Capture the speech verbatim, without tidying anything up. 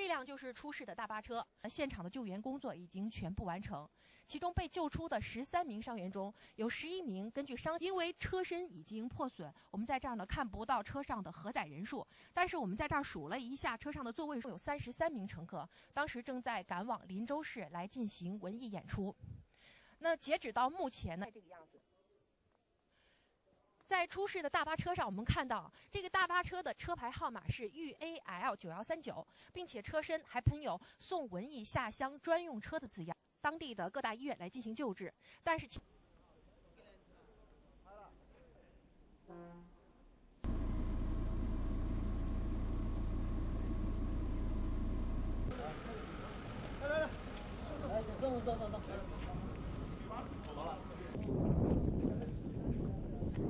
这辆就是出事的大巴车，现场的救援工作已经全部完成。其中被救出的十三名伤员中，有十一名根据伤，因为车身已经破损，我们在这儿呢看不到车上的荷载人数，但是我们在这儿数了一下，车上的座位数有三十三名乘客，当时正在赶往林州市来进行文艺演出。那截止到目前呢，这个样子。在出事的大巴车上，我们看到这个大巴车的车牌号码是豫 A L 九一三九，并且车身还喷有“送文艺下乡专用车”的字样。当地的各大医院来进行救治，但是。 来来来，来，上上上上上。